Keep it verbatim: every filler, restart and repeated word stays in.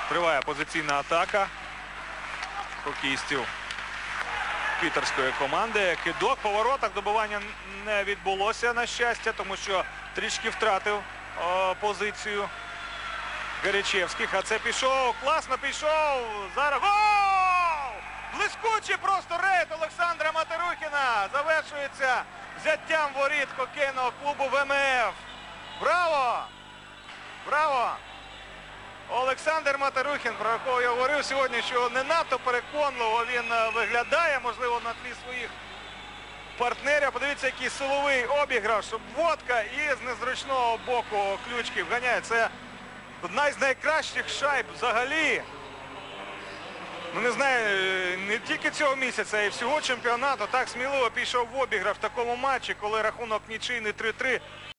Триває позиційна атака хокеїстів пітерської команди. Кидок по воротах, добивання не відбулося, на щастя, тому що трішки втратив о, позицію Гарячевських. А це пішов, класно пішов. Зараз гол! Блискучий просто рейд Олександра Матерухіна. Завершується взяттям воріт хокейного клубу ВМФ. Браво! Браво! Олександр Матерухін, про якого я говорив сьогодні, що не надто переконливо він виглядає, можливо, на тлі своїх партнерів. Подивіться, який силовий обіграш, щоб водка і з незручного боку ключки вганяє. Це одна із найкращих шайб взагалі. Ну, не знаю, не тільки цього місяця, а й всього чемпіонату. Так сміливо пішов в обіграш в такому матчі, коли рахунок нічийний три три.